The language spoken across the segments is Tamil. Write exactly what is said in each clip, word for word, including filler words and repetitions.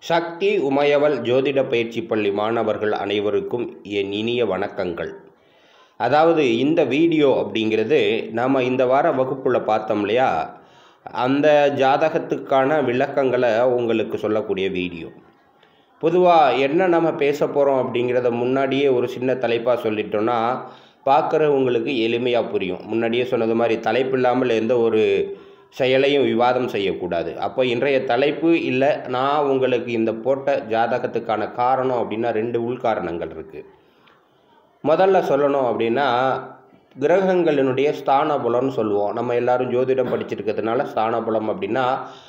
சக்தி உமையவள் ஜோதிட பயிற்சி பள்ளி மாணவர்கள் அனைவருக்கும் என் இனிய வணக்கங்கள். அதாவது இந்த வீடியோ அப்படிங்கிறது நாம் இந்த வார வகுப்புல பார்த்தோம் இல்லையா, அந்த ஜாதகத்துக்கான விளக்கங்களை உங்களுக்கு சொல்லக்கூடிய வீடியோ. பொதுவாக என்ன நம்ம பேச போகிறோம் அப்படிங்கிறத முன்னாடியே ஒரு சின்ன தலைப்பாக சொல்லிட்டோன்னா பார்க்குறவங்களுக்கு எளிமையாக புரியும். முன்னாடியே சொன்னது மாதிரி தலைப்பு இல்லாமல் எந்த ஒரு செயலையும் விவாதம் செய்யக்கூடாது. அப்போ இன்றைய தலைப்பு இல்லை, நான் உங்களுக்கு இந்த போட்ட ஜாதகத்துக்கான காரணம் அப்படின்னா ரெண்டு உள்காரணங்கள் இருக்குது. முதல்ல சொல்லணும் அப்படின்னா, கிரகங்களினுடைய ஸ்தான புலம்னு சொல்லுவோம். நம்ம எல்லாரும் ஜோதிடம் படிச்சிருக்கிறதுனால ஸ்தான புலம் அப்படின்னா,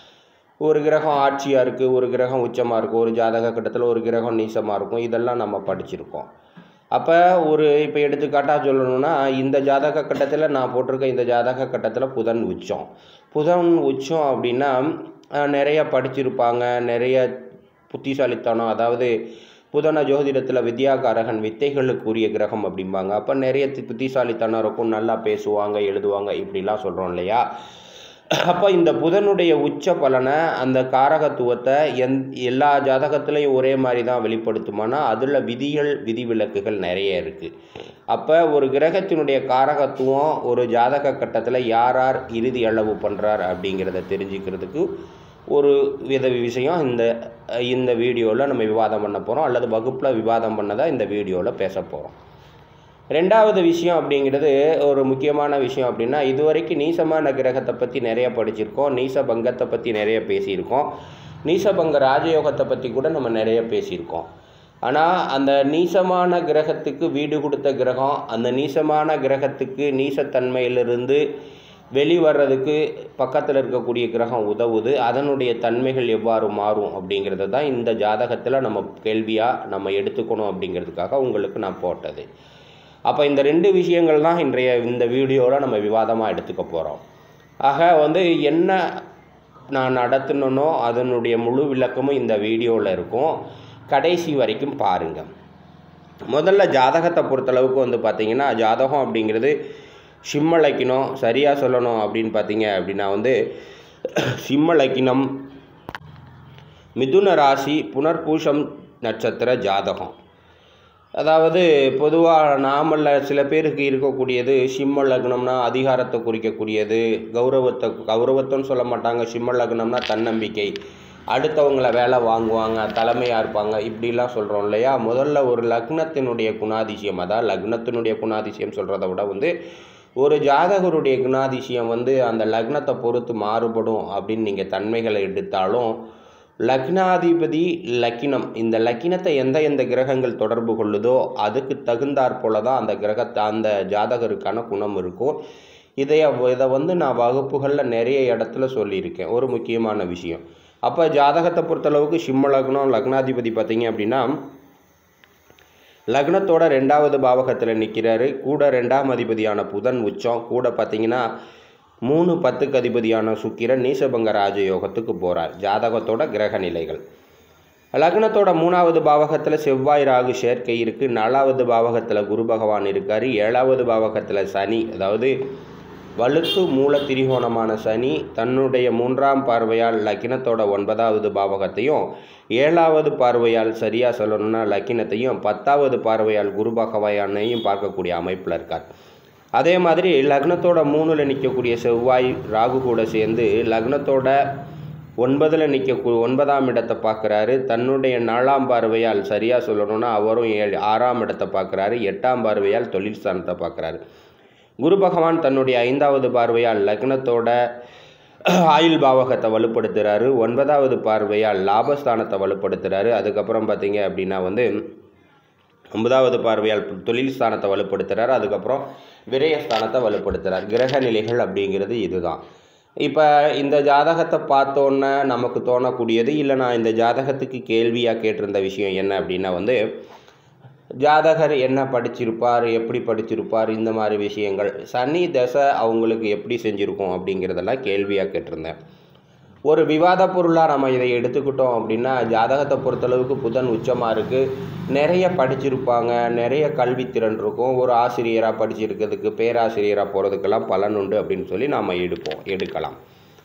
ஒரு கிரகம் ஆட்சியாக இருக்குது, ஒரு கிரகம் உச்சமாக இருக்கும், ஒரு ஜாதக கட்டத்தில் ஒரு கிரகம் நீசமாக இருக்கும், இதெல்லாம் நம்ம படிச்சிருக்கோம். அப்போ ஒரு இப்போ எடுத்துக்காட்டாக சொல்லணும்னா, இந்த ஜாதக கட்டத்தில் நான் போட்டிருக்க இந்த ஜாதக கட்டத்தில் புதன் உச்சம். புதன் உச்சம் அப்படின்னா நிறைய படிச்சிருப்பாங்க, நிறைய புத்திசாலித்தனம், அதாவது புதன ஜோதிடத்தில் வித்யாகாரகன், வித்தைகளுக்குரிய கிரகம் அப்படிம்பாங்க. அப்போ நிறைய புத்திசாலித்தனம் இருக்கும், நல்லா பேசுவாங்க, எழுதுவாங்க, இப்படிலாம் சொல்கிறோம் இல்லையா. அப்போ இந்த புதனுடைய உச்ச பலனை, அந்த காரகத்துவத்தை எந் எல்லா ஜாதகத்துலேயும் ஒரே மாதிரி தான் வெளிப்படுத்துமானா அதில் விதிகள் விதிவிலக்குகள் நிறைய இருக்குது. அப்போ ஒரு கிரகத்தினுடைய காரகத்துவம் ஒரு ஜாதக கட்டத்தில் யார் யார் இறுதி அளவு பண்ணுறார் அப்படிங்கிறத தெரிஞ்சுக்கிறதுக்கு ஒரு வித விஷயம் இந்த இந்த வீடியோவில் நம்ம விவாதம் பண்ண போகிறோம், அல்லது வகுப்பில் விவாதம் பண்ணதாக இந்த வீடியோவில் பேச போகிறோம். ரெண்டாவது விஷயம் அப்படிங்கிறது ஒரு முக்கியமான விஷயம் அப்படின்னா, இதுவரைக்கும் நீசமான கிரகத்தை பற்றி நிறைய படிச்சிருக்கோம், நீசபங்கத்தை பற்றி நிறைய பேசியிருக்கோம், நீசபங்க ராஜயோகத்தை பற்றி கூட நம்ம நிறைய பேசியிருக்கோம். ஆனால் அந்த நீசமான கிரகத்துக்கு வீடு கொடுத்த கிரகம், அந்த நீசமான கிரகத்துக்கு நீசத்தன்மையிலிருந்து வெளிவர்றதுக்கு பக்கத்தில் இருக்கக்கூடிய கிரகம் உதவுது, அதனுடைய தன்மைகள் எவ்வாறு மாறும் அப்படிங்கிறது தான் இந்த ஜாதகத்தில் நம்ம கேள்வியாக நம்ம எடுத்துக்கணும் அப்படிங்கிறதுக்காக உங்களுக்கு நான் போட்டது. அப்போ இந்த ரெண்டு விஷயங்கள் தான் இன்றைய இந்த வீடியோவில் நம்ம விவாதமாக எடுத்துக்க போகிறோம். ஆக வந்து என்ன நான் நடத்தணுன்னோ அதனுடைய முழு விளக்கமும் இந்த வீடியோவில் இருக்கும், கடைசி வரைக்கும் பாருங்கள். முதல்ல ஜாதகத்தை பொறுத்தளவுக்கு வந்து பார்த்திங்கன்னா, ஜாதகம் அப்படிங்கிறது சிம்ம லக்கினம். சரியாக சொல்லணும் அப்படின்னு பார்த்தீங்க அப்படின்னா வந்து சிம்ம லக்கினம், மிதுன ராசி, புனர்பூஷம் நட்சத்திர ஜாதகம். அதாவது பொதுவாக நாமல்ல சில பேருக்கு இருக்கக்கூடியது சிம்ம லக்னம்னா அதிகாரத்தை குறிக்கக்கூடியது, கௌரவத்தை கௌரவத்தைன்னு சொல்ல மாட்டாங்க. சிம்ம லக்னம்னா தன்னம்பிக்கை, அடுத்தவங்களை வேலை வாங்குவாங்க, தலைமையாக இருப்பாங்க, இப்படிலாம் சொல்கிறோம் இல்லையா. முதல்ல ஒரு லக்னத்தினுடைய குணாதிசயம், அதாவது லக்னத்தினுடைய குணாதிசயம் சொல்கிறத விட வந்து ஒரு ஜாதகருடைய குணாதிசயம் வந்து அந்த லக்னத்தை பொறுத்து மாறுபடும் அப்படின்னு நீங்கள் தன்மைகளை எடுத்தாலும், லக்னாதிபதி லக்கினம், இந்த லக்கினத்தை எந்த எந்த கிரகங்கள் தொடர்பு கொள்ளுதோ அதுக்கு தகுந்தாற் போல தான் அந்த கிரகத்தை அந்த ஜாதகருக்கான குணம் இருக்கும். இதை இதை வந்து நான் வகுப்புகளில் நிறைய இடத்துல சொல்லியிருக்கேன், ஒரு முக்கியமான விஷயம். அப்போ ஜாதகத்தை பொறுத்தளவுக்கு சிம்ம லக்னம், லக்னாதிபதி பார்த்தீங்க அப்படின்னா லக்னத்தோட ரெண்டாவது பாவகத்தில் நிற்கிறாரு, கூட ரெண்டாம் அதிபதியான புதன் உச்சம், கூட பார்த்தீங்கன்னா மூணு பத்துக்கு அதிபதியான சுக்கிரன் நீசபங்க ராஜயோகத்துக்கு போகிறார். ஜாதகத்தோட கிரக நிலைகள். லக்னத்தோட மூணாவது பாவகத்தில் செவ்வாய் ராகு சேர்க்கை இருக்குது, நாலாவது பாவகத்தில் குரு பகவான் இருக்கார், ஏழாவது பாவகத்தில் சனி, அதாவது வலுத்து மூல திரிகோணமான சனி தன்னுடைய மூன்றாம் பார்வையால் லக்கினத்தோட ஒன்பதாவது பாவகத்தையும், ஏழாவது பார்வையால் சரியாக சொல்லணும்னா லக்கினத்தையும், பத்தாவது பார்வையால் குரு பகவானையும் பார்க்கக்கூடிய அமைப்பில் இருக்கார். அதே மாதிரி லக்னத்தோட மூணில் நிற்கக்கூடிய செவ்வாய் ராகு கூட சேர்ந்து லக்னத்தோட ஒன்பதில் நிற்க ஒன்பதாம் இடத்தை பார்க்குறாரு, தன்னுடைய நாலாம் பார்வையால் சரியாக சொல்லணும்னா அவரும் ஏழு ஆறாம் இடத்தை பார்க்குறாரு, எட்டாம் பார்வையால் தொழில் ஸ்தானத்தை பார்க்குறாரு. குரு பகவான் தன்னுடைய ஐந்தாவது பார்வையால் லக்னத்தோட ஆயுள் பாவகத்தை வலுப்படுத்துகிறாரு, ஒன்பதாவது பார்வையால் லாபஸ்தானத்தை வலுப்படுத்துகிறாரு. அதுக்கப்புறம் பார்த்தீங்க அப்படின்னா வந்து ஒன்பதாவது பார்வையால் தொழில் ஸ்தானத்தை வலுப்படுத்துகிறார், அதுக்கப்புறம் விரயஸ்தானத்தை வலுப்படுத்துகிறார். கிரக நிலைகள் அப்படிங்கிறது இதுதான். இப்போ இந்த ஜாதகத்தை பார்த்தோன்னே நமக்கு தோணக்கூடியது, இல்லை நான் இந்த ஜாதகத்துக்கு கேள்வியாக கேட்டிருந்த விஷயம் என்ன அப்படின்னா வந்து ஜாதகர் என்ன படிச்சிருப்பார், எப்படி படிச்சிருப்பார், இந்த மாதிரி விஷயங்கள், சனி தசை அவங்களுக்கு எப்படி செஞ்சுருக்கோம் அப்படிங்கிறதெல்லாம் கேள்வியாக கேட்டிருந்தேன். ஒரு விவாத பொருளாக நம்ம இதை எடுத்துக்கிட்டோம் அப்படின்னா, ஜாதகத்தை பொறுத்தளவுக்கு புதன் உச்சமாக இருக்குது, நிறைய படிச்சிருப்பாங்க, நிறைய கல்வித்திறன் இருக்கும், ஒரு ஆசிரியராக படிச்சிருக்கிறதுக்கு பேராசிரியராக போகிறதுக்கெல்லாம் பலன் உண்டு அப்படின்னு சொல்லி நாம் எடுப்போம் எடுக்கலாம்.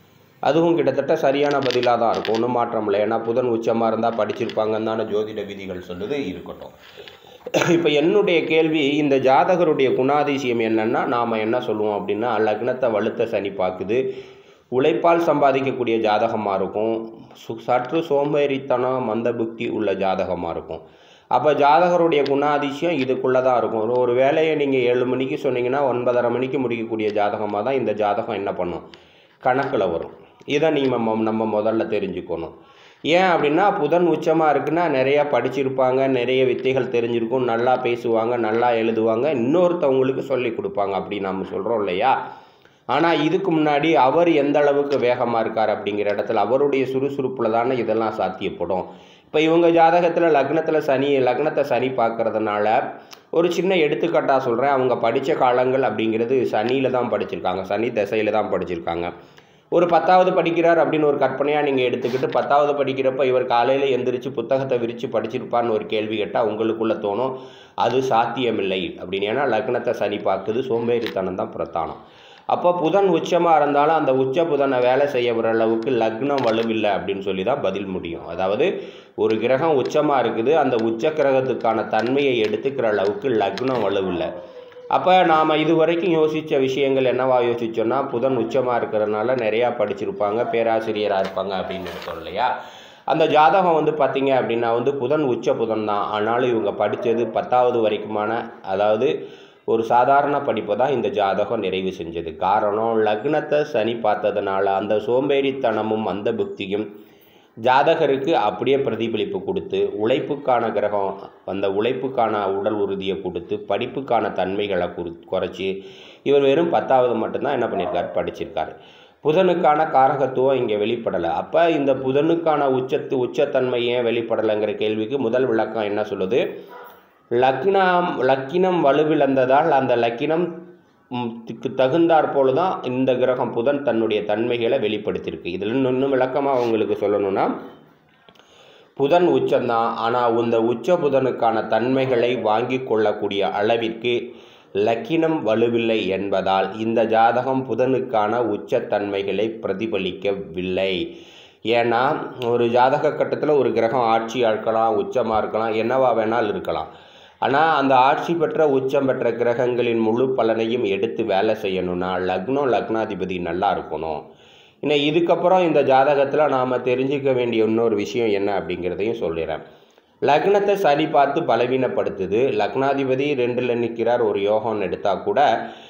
அதுவும் கிட்டத்தட்ட சரியான பதிலாக தான் இருக்கும், ஒன்றும் மாற்றம் இல்லை. ஏன்னா புதன் உச்சமாக இருந்தால் படிச்சிருப்பாங்கன்னு தானே ஜோதிட விதிகள் சொல்லுது. இருக்கட்டும். இப்போ என்னுடைய கேள்வி, இந்த ஜாதகருடைய குணாதிசயம் என்னென்னா, நாம் என்ன சொல்லுவோம் அப்படின்னா, லக்னத்தை வலுத்த சனி பார்க்குது, உழைப்பால் சம்பாதிக்கக்கூடிய ஜாதகமாக இருக்கும், சு சற்று சோம்பேறித்தனம் மந்த புக்தி உள்ள ஜாதகமாக இருக்கும். அப்போ ஜாதகருடைய குணாதிசயம் இதுக்குள்ளே தான் இருக்கும். ஒரு ஒரு வேலையை நீங்கள் ஏழு மணிக்கு சொன்னீங்கன்னா ஒன்பதரை மணிக்கு முடிக்கக்கூடிய ஜாதகமாக தான் இந்த ஜாதகம் என்ன பண்ணும், கணக்கில் வரும். இதை நீங்கள் நம்ம முதல்ல தெரிஞ்சுக்கணும். ஏன் அப்படின்னா, புதன் உச்சமாக இருக்குன்னா நிறையா படிச்சிருப்பாங்க, நிறைய வித்தைகள் தெரிஞ்சிருக்கும், நல்லா பேசுவாங்க, நல்லா எழுதுவாங்க, இன்னொருத்தவங்களுக்கு சொல்லி கொடுப்பாங்க அப்படி நம்ம சொல்கிறோம் இல்லையா. ஆனால் இதுக்கு முன்னாடி அவர் எந்த அளவுக்கு வேகமாக இருக்கார் அப்படிங்கிற இடத்துல அவருடைய சுறுசுறுப்பில் தானே இதெல்லாம் சாத்தியப்படும். இப்போ இவங்க ஜாதகத்தில் லக்னத்தில் சனி லக்னத்தை சனி பார்க்கறதுனால ஒரு சின்ன எடுத்துக்காட்டாக சொல்கிறேன். அவங்க படித்த காலங்கள் அப்படிங்கிறது சனியில் தான் படிச்சிருக்காங்க, சனி திசையில் தான் படிச்சிருக்காங்க. ஒரு பத்தாவது படிக்கிறார் அப்படின்னு ஒரு கற்பனையாக நீங்கள் எடுத்துக்கிட்டு பத்தாவது படிக்கிறப்ப இவர் காலையில் எந்திரிச்சு புத்தகத்தை விரித்து படிச்சிருப்பான்னு ஒரு கேள்வி கேட்டால் உங்களுக்குள்ளே தோணும் அது சாத்தியமில்லை அப்படின்னு. ஏன்னா லக்னத்தை சனி பார்க்குது, சோம்பேறித்தனம் தான் பிரதானம். அப்போ புதன் உச்சமாக இருந்தாலும் அந்த உச்ச புதனை வேலை செய்ய வர அளவுக்கு லக்னம் வலுவில்லை அப்படின்னு சொல்லி தான் பதில் முடியும். அதாவது ஒரு கிரகம் உச்சமாக இருக்குது, அந்த உச்ச கிரகத்துக்கான தன்மையை எடுத்துக்கிற அளவுக்கு லக்னம் வலுவில்லை. அப்போ நாம் இது வரைக்கும் யோசித்த விஷயங்கள் என்னவா யோசித்தோன்னா, புதன் உச்சமாக இருக்கிறதுனால நிறையா படிச்சிருப்பாங்க, பேராசிரியராக இருப்பாங்க அப்படின்னு இருக்கோம் இல்லையா. அந்த ஜாதகம் வந்து பார்த்திங்க அப்படின்னா வந்து புதன் உச்ச புதன் தான், ஆனாலும் இவங்க படித்தது பத்தாவது வரைக்குமான அதாவது ஒரு சாதாரண படிப்பை தான் இந்த ஜாதகம் நிறைவு செஞ்சது. காரணம், லக்னத்தை சனி பார்த்ததுனால அந்த சோம்பேறித்தனமும் அந்த புக்தியும் ஜாதகருக்கு அப்படியே பிரதிபலிப்பு கொடுத்து உழைப்புக்கான கிரகம் அந்த உழைப்புக்கான உடல் உறுதியை கொடுத்து படிப்புக்கான தன்மைகளை குறு குறைச்சி இவர் வெறும் பத்தாவது மட்டும்தான் என்ன பண்ணியிருக்காரு, படிச்சிருக்காரு. புதனுக்கான காரகத்துவம் இங்கே வெளிப்படலை. அப்போ இந்த புதனுக்கான உச்சத்து உச்சத்தன்மை ஏன் வெளிப்படலைங்கிற கேள்விக்கு முதல் விளக்கம் என்ன சொல்லுது, லக்னம் லக்கினம் வலுவிழந்ததால் அந்த லக்கினம் தகுந்தாற் போல தான் இந்த கிரகம் புதன் தன்னுடைய தன்மைகளை வெளிப்படுத்தியிருக்கு. இதில் இன்னும் விளக்கமாக அவங்களுக்கு சொல்லணும்னா, புதன் உச்சம்தான், ஆனால் இந்த உச்ச புதனுக்கான தன்மைகளை வாங்கி கொள்ளக்கூடிய அளவிற்கு லக்கினம் வலுவில்லை என்பதால் இந்த ஜாதகம் புதனுக்கான உச்சத்தன்மைகளை பிரதிபலிக்கவில்லை. ஏன்னா ஒரு ஜாதக கட்டத்தில் ஒரு கிரகம் ஆட்சியாக இருக்கலாம், உச்சமாக இருக்கலாம், என்னவா வேணால் இருக்கலாம். ஆனால் அந்த ஆட்சி பெற்ற உச்சம் பெற்ற கிரகங்களின் முழு பலனையும் எடுத்து வேலை செய்யணும்னா லக்னம் லக்னாதிபதி நல்லா இருக்கணும். இன்னும் இதுக்கப்புறம் இந்த ஜாதகத்தில் நாம் தெரிஞ்சிக்க வேண்டிய இன்னொரு விஷயம் என்ன அப்படிங்கிறதையும் சொல்லிடுறேன். லக்னத்தை சரி பார்த்து பலவீனப்படுத்துது, லக்னாதிபதி ரெண்டில் நிற்கிறார், ஒரு யோகம்னு எடுத்தால் கூட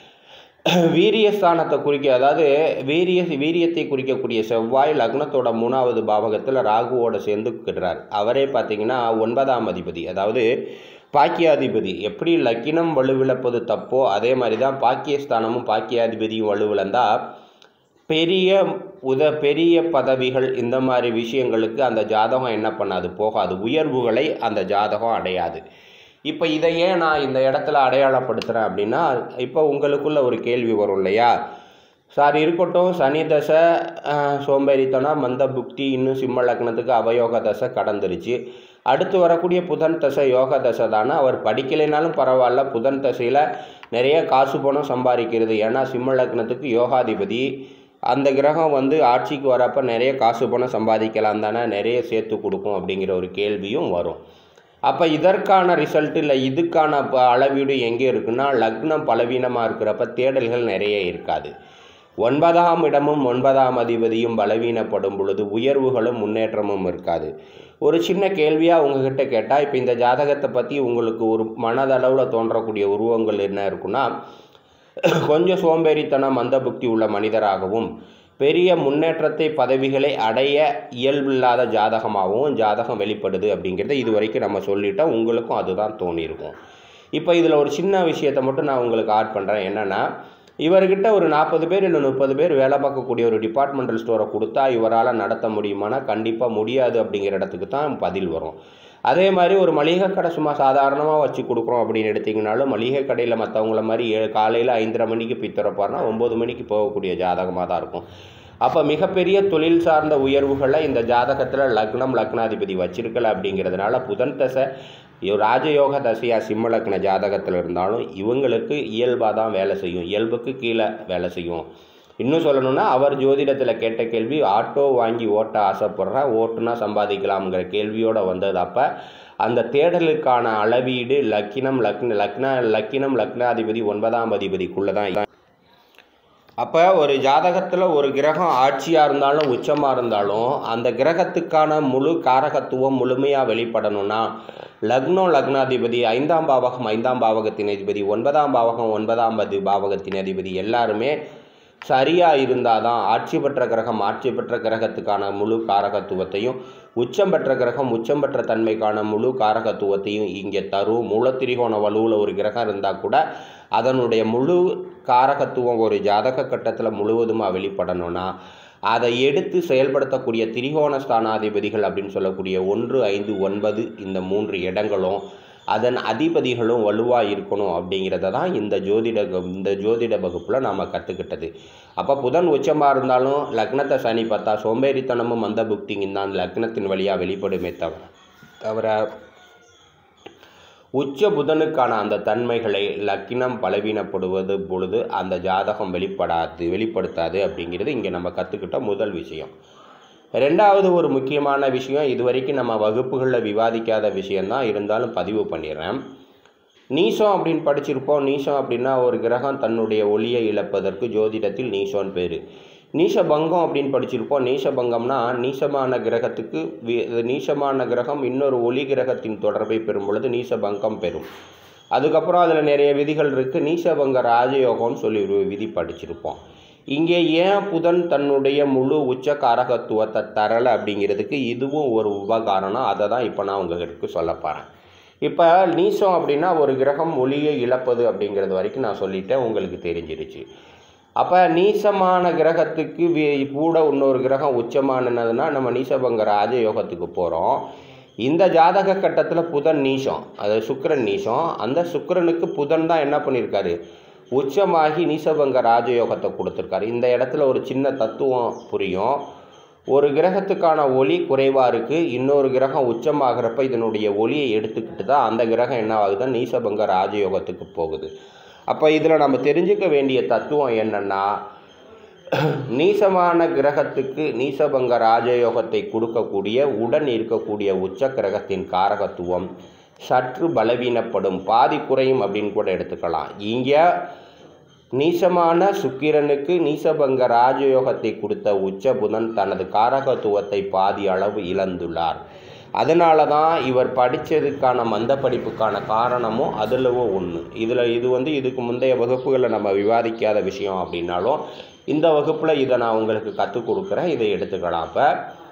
வீரியஸ்தானத்தை குறிக்க அதாவது வீரிய வீரியத்தை குறிக்கக்கூடிய செவ்வாய் லக்னத்தோட மூணாவது பாவகத்தில் ராகுவோட சேர்ந்துக்கிறார். அவரே பார்த்திங்கன்னா ஒன்பதாம் அதிபதி, அதாவது பாக்கியாதிபதி. எப்படி லக்கினம் வலுவிழப்பது தப்போ அதே மாதிரி தான் பாக்கியஸ்தானமும் பாக்கியாதிபதியும் வலுவிழந்தால் பெரிய உத பெரிய பதவிகள் இந்த மாதிரி விஷயங்களுக்கு அந்த ஜாதகம் என்ன பண்ணாது, போகாது, உயர்வுகளை அந்த ஜாதகம் அடையாது. இப்போ இதை ஏன் நான் இந்த இடத்துல அடையாளப்படுத்துகிறேன் அப்படின்னா, இப்போ உங்களுக்குள்ள ஒரு கேள்வி வரும் இல்லையா, சார் இருக்கட்டும் சனி தசை சோம்பேறித்தனம் மந்த புக்தி இன்னும் சிம்ம லக்னத்துக்கு அவயோக தசை கடந்துருச்சு, அடுத்து வரக்கூடிய புதன் தசை யோக தசை தானே, அவர் படிக்கலைனாலும் பரவாயில்ல, புதன் தசையில் நிறைய காசு பணம் சம்பாதிக்கிறது, ஏன்னா சிம்ம லக்னத்துக்கு யோகாதிபதி அந்த கிரகம் வந்து ஆட்சிக்கு வரப்போ நிறைய காசு பணம் சம்பாதிக்கலாம் தானே, நிறைய சேர்த்து கொடுக்கும் அப்படிங்கிற ஒரு கேள்வியும் வரும். அப்போ இதற்கான ரிசல்ட் இல்லை இதுக்கான அளவீடு எங்கே இருக்குன்னா, லக்னம் பலவீனமாக இருக்கிறப்ப தேடல்கள் நிறைய இருக்காது. ஒன்பதாம் இடமும் ஒன்பதாம் அதிபதியும் பலவீனப்படும் பொழுது உயர்வுகளும் முன்னேற்றமும் இருக்காது. ஒரு சின்ன கேள்வியாக உங்ககிட்ட கேட்டால், இப்போ இந்த ஜாதகத்தை பற்றி உங்களுக்கு ஒரு மனதளவில் தோன்றக்கூடிய உருவங்கள் என்ன இருக்குன்னா, கொஞ்சம் சோம்பேறித்தனம் மந்த புக்தி உள்ள மனிதராகவும் பெரிய முன்னேற்றத்தை பதவிகளை அடைய இயல்பில்லாத ஜாதகமாகவும் ஜாதகம் வெளிப்படுது அப்படிங்கிறத இது வரைக்கும் நம்ம சொல்லிட்டோம், உங்களுக்கும் அதுதான் தோணியிருக்கும். இப்போ இதில் ஒரு சின்ன விஷயத்தை மட்டும் நான் உங்களுக்கு ஆட் பண்ணுறேன். என்னென்னா, இவர்கிட்ட ஒரு நாற்பது பேர் இல்லை முப்பது பேர் வேலை பார்க்கக்கூடிய ஒரு டிபார்ட்மெண்டல் ஸ்டோரை கொடுத்தா இவரால் நடத்த முடியுமானா கண்டிப்பாக முடியாது அப்படிங்கிற இடத்துக்கு தான் பதில் வரும். அதே மாதிரி ஒரு மளிகை கடை சும்மா சாதாரணமாக வச்சு கொடுக்குறோம் அப்படின்னு எடுத்திங்கனாலும் மளிகை கடையில் மற்றவங்கள மாதிரி ஏழு காலையில் ஐந்தரை மணிக்கு போய் திறப்பார்னா ஒம்பது மணிக்கு போகக்கூடிய ஜாதகமாக தான் இருக்கும். அப்போ மிகப்பெரிய தொழில் சார்ந்த உயர்வுகளை இந்த ஜாதகத்தில் லக்னம் லக்னாதிபதி வச்சிருக்கலை அப்படிங்கிறதுனால புதன் தசை ராஜயோக தசையாக சிம்ம லக்ன ஜாதகத்தில் இருந்தாலும் இவங்களுக்கு இயல்பாக தான் வேலை செய்யும், இயல்புக்கு கீழே வேலை செய்யும். இன்னும் சொல்லணும்னா அவர் ஜோதிடத்தில் கேட்ட கேள்வி ஆட்டோ வாங்கி ஓட்ட ஆசைப்படுறேன், ஓட்டுனா சம்பாதிக்கலாம்ங்கிற கேள்வியோடு வந்தது. அப்போ அந்த தேடலுக்கான அளவீடு லக்கினம் லக்ன லக்ன லக்கினம் லக்னாதிபதி ஒன்பதாம் அதிபதிக்குள்ளே தான். அப்போ ஒரு ஜாதகத்தில் ஒரு கிரகம் ஆட்சியாக இருந்தாலும் உச்சமாக இருந்தாலும் அந்த கிரகத்துக்கான முழு காரகத்துவம் முழுமையாக வெளிப்படணும்னா லக்னம் லக்னாதிபதி ஐந்தாம் பாவகம் ஐந்தாம் பாவகத்தின் அதிபதி ஒன்பதாம் பாவகம் ஒன்பதாம் பதி பாவகத்தின் அதிபதி எல்லாருமே சரியாக இருந்தால் தான் ஆட்சி பெற்ற கிரகம் ஆட்சி பெற்ற கிரகத்துக்கான முழு காரகத்துவத்தையும் உச்சம் பெற்ற கிரகம் உச்சம் பெற்ற தன்மைக்கான முழு காரகத்துவத்தையும் இங்கே தரும். மூலத்திரிகோண வலுவில் ஒரு கிரகம் இருந்தால் கூட அதனுடைய முழு காரகத்துவம் ஒரு ஜாதக கட்டத்தில் முழுவதுமாக வெளிப்படணும்னா அதை எடுத்து செயல்படுத்தக்கூடிய திரிகோண ஸ்தானாதிபதிகள் அப்படின்னு சொல்லக்கூடிய ஒன்று ஐந்து ஒன்பது இந்த மூன்று இடங்களும் அதன் அதிபதிகளும் வலுவாக இருக்கணும் அப்படிங்கிறத தான் இந்த ஜோதிட இந்த ஜோதிட வகுப்பில் நாம் கற்றுக்கிட்டது. அப்போ புதன் உச்சமாக இருந்தாலும் லக்னத்தை சனி பார்த்தா சோம்பேறித்தனமும் மந்த புக்திங்கும் தான் லக்னத்தின் வழியாக வெளிப்படுமே தவிர தவிர உச்ச புதனுக்கான அந்த தன்மைகளை லக்கினம் பலவீனப்படுவது பொழுது அந்த ஜாதகம் வெளிப்படாது வெளிப்படுத்தாது அப்படிங்கிறது இங்கே நம்ம கற்றுக்கிட்ட முதல் விஷயம். ரெண்டாவது ஒரு முக்கியமான விஷயம், இது வரைக்கும் நம்ம வகுப்புகளில் விவாதிக்காத விஷயந்தான், இருந்தாலும் பதிவு பண்ணிடுறேன். நீசம் அப்படின்னு படிச்சிருப்போம். நீசம் அப்படின்னா ஒரு கிரகம் தன்னுடைய ஒளியை இழப்பதற்கு ஜோதிடத்தில் நீசோன்னு பேர். நீசபங்கம் அப்படின்னு படிச்சிருப்போம். நீசபங்கம்னா நீசமான கிரகத்துக்கு நீசமான கிரகம் இன்னொரு ஒளி கிரகத்தின் தொடர்பை பெறும் பொழுது நீசபங்கம் பெறும். அதுக்கப்புறம் அதில் நிறைய விதிகள் இருக்குது. நீசபங்க ராஜயோகம்னு சொல்லி ஒரு விதி படிச்சிருப்போம். இங்கே ஏன் புதன் தன்னுடைய முழு உச்ச காரகத்துவத்தை தரலை அப்படிங்கிறதுக்கு இதுவும் ஒரு உபகாரணம். அதை தான் இப்போ நான் உங்களுக்கு சொல்ல போகிறேன். இப்போ நீசம் அப்படின்னா ஒரு கிரகம் ஒளியை இழப்பது அப்படிங்கிறது வரைக்கும் நான் சொல்லிட்டேன், உங்களுக்கு தெரிஞ்சிருச்சு. அப்போ நீசமான கிரகத்துக்கு கூட இன்னொரு கிரகம் உச்சமானதுன்னா நம்ம நீசபங்க ராஜயோகத்துக்கு போகிறோம். இந்த ஜாதக கட்டத்தில் புதன் நீசம், அது சுக்கிரன் நீசம். அந்த சுக்கிரனுக்கு புதன் தான் என்ன பண்ணியிருக்காரு, உச்சமாகி நீசபங்க ராஜயோகத்தை கொடுத்துருக்காரு. இந்த இடத்துல ஒரு சின்ன தத்துவம் புரியும். ஒரு கிரகத்துக்கான ஒளி குறைவாக இருக்குது, இன்னொரு கிரகம் உச்சமாகிறப்ப இதனுடைய ஒளியை எடுத்துக்கிட்டு தான் அந்த கிரகம் என்ன ஆகுதுன்னா நீசபங்க ராஜயோகத்துக்கு போகுது. அப்போ இதில் நம்ம தெரிஞ்சுக்க வேண்டிய தத்துவம் என்னென்னா, நீசமான கிரகத்துக்கு நீசபங்க ராஜயோகத்தை கொடுக்கக்கூடிய உடன் இருக்கக்கூடிய உச்ச கிரகத்தின் காரகத்துவம் சற்று பலவீனப்படும், பாதி குறையும் அப்படின்னு கூட எடுத்துக்கலாம். இங்கே நீசமான சுக்கிரனுக்கு நீசபங்க ராஜயோகத்தை கொடுத்த உச்ச புதன் தனது காரகத்துவத்தை பாதி அளவு இழந்துள்ளார். அதனால தான் இவர் படித்ததுக்கான மந்த படிப்புக்கான காரணமும் அதிலவும் ஒன்று. இதில் இது வந்து இதுக்கு முந்தைய வகுப்புகளில் நம்ம விவாதிக்காத விஷயம் அப்படின்னாலும் இந்த வகுப்பில் இதை நான் உங்களுக்கு கற்றுக் கொடுக்குறேன், இதை எடுத்துக்கலாம். அப்போ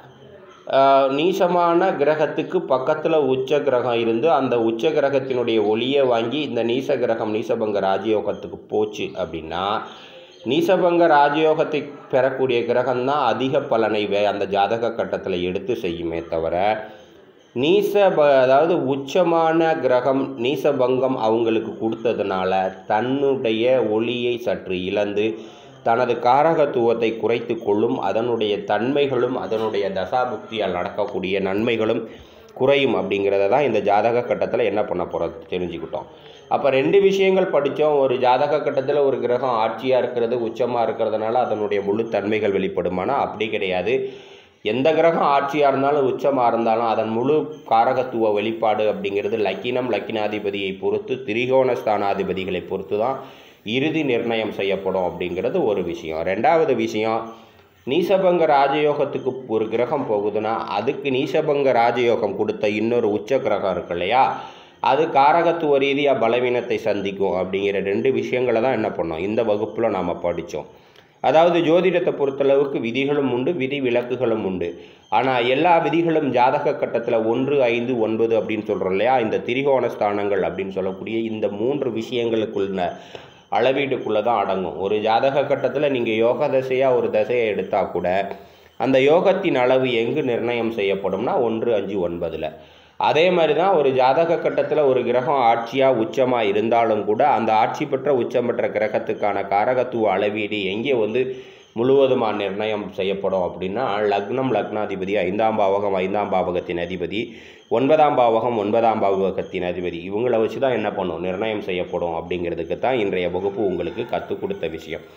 நீசமான கிரகத்துக்கு பக்கத்தில் உச்ச கிரகம் இருந்து அந்த உச்ச கிரகத்தினுடைய ஒளியை வாங்கி இந்த நீச கிரகம் நீசபங்க ராஜயோகத்துக்கு போச்சு அப்படின்னா நீசபங்க ராஜயோகத்தை பெறக்கூடிய கிரகம்தான் அதிக பலனை வே அந்த ஜாதக கட்டத்தில் எடுத்து செய்யுமே தவிர நீச அதாவது உச்சமான கிரகம் நீசபங்கம் அவங்களுக்கு கொடுத்ததுனால தன்னுடைய ஒளியை சற்று இழந்து தனது காரகத்துவத்தை குறைத்து கொள்ளும். அதனுடைய தன்மைகளும் அதனுடைய தசாபுக்தியால் நடக்கக்கூடிய நன்மைகளும் குறையும் அப்படிங்கிறத தான் இந்த ஜாதக கட்டத்தில் என்ன பண்ண போகிறது தெரிஞ்சுக்கிட்டோம். அப்போ ரெண்டு விஷயங்கள் படித்தோம். ஒரு ஜாதக கட்டத்தில் ஒரு கிரகம் ஆட்சியாக இருக்கிறது உச்சமாக இருக்கிறதுனால அதனுடைய முழு தன்மைகள் வெளிப்படுமானா அப்படி கிடையாது. எந்த கிரகம் ஆட்சியாக இருந்தாலும் உச்சமாக இருந்தாலும் அதன் முழு காரகத்துவ வெளிப்பாடு அப்படிங்கிறது லக்கினம் லக்கினாதிபதியை பொறுத்து திரிகோண ஸ்தானாதிபதிகளை பொறுத்து தான் இறுதி நிர்ணயம் செய்யப்படும் அப்படிங்கிறது ஒரு விஷயம். ரெண்டாவது விஷயம், நீசபங்க ராஜயோகத்துக்கு ஒரு கிரகம் போகுதுன்னா அதுக்கு நீசபங்க ராஜயோகம் கொடுத்த இன்னொரு உச்ச கிரகம் இருக்கு இல்லையா, அது காரகத்துவ ரீதியாக பலவீனத்தை சந்திக்கும் அப்படிங்கிற ரெண்டு விஷயங்களை தான் என்ன பண்ணோம் இந்த வகுப்பில் நாம் படித்தோம். அதாவது ஜோதிடத்தை பொறுத்தளவுக்கு விதிகளும் உண்டு, விதி விலக்குகளும் உண்டு. ஆனால் எல்லா விதிகளும் ஜாதக கட்டத்தில் ஒன்று ஐந்து ஒன்பது அப்படின்னு சொல்கிறோம் இல்லையா, இந்த திரிகோண ஸ்தானங்கள் அப்படின்னு சொல்லக்கூடிய இந்த மூன்று விஷயங்களுக்குள்ள அளவீடுக்குள்ளே தான் அடங்கும். ஒரு ஜாதக கட்டத்தில் நீங்கள் யோக தசையாக ஒரு தசையை எடுத்தால் கூட அந்த யோகத்தின் அளவு எங்கு நிர்ணயம் செய்யப்படும்னா ஒன்று அஞ்சு ஒன்பதில். அதே மாதிரி தான் ஒரு ஜாதக கட்டத்தில் ஒரு கிரகம் ஆட்சியாக உச்சமாக இருந்தாலும் கூட அந்த ஆட்சி பெற்ற உச்சம் பெற்ற கிரகத்துக்கான காரகத்துவ அளவீடு எங்கே வந்து முழுவதுமாக நிர்ணயம் செய்யப்படும் அப்படின்னா லக்னம் லக்னாதிபதி ஐந்தாம் பாவகம் ஐந்தாம் பாவகத்தின் அதிபதி ஒன்பதாம் பாவகம் ஒன்பதாம் பாவகத்தின் அதிபதி இவங்களை வச்சு தான் என்ன பண்ணும் நிர்ணயம் செய்யப்படும் அப்படிங்கிறதுக்கு தான் இன்றைய வகுப்பு உங்களுக்கு கற்றுக் கொடுத்த விஷயம்.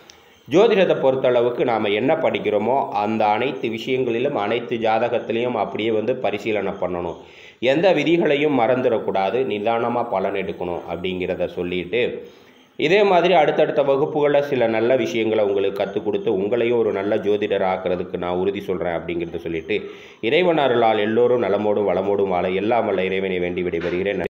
ஜோதிடத்தை பொறுத்தளவுக்கு நாம் என்ன படிக்கிறோமோ அந்த அனைத்து விஷயங்களிலும் அனைத்து ஜாதகத்திலையும் அப்படியே வந்து பரிசீலனை பண்ணணும். எந்த விதிகளையும் மறந்துடக்கூடாது, நிதானமாக பலன் எடுக்கணும் அப்படிங்கிறத சொல்லிட்டு, இதே மாதிரி அடுத்தடுத்த வகுப்புகளில் சில நல்ல விஷயங்களை உங்களுக்கு கற்றுக் கொடுத்து உங்களையும் ஒரு நல்ல ஜோதிடர் ஆக்கிறதுக்கு நான் உறுதி சொல்கிறேன் அப்படிங்கிறத சொல்லிட்டு, இறைவன் அருளால் எல்லோரும் நலமோடும் வளமோடும் வாழ எல்லாம் வல்ல இறைவனை வேண்டி விடைபெறுகிறேன்.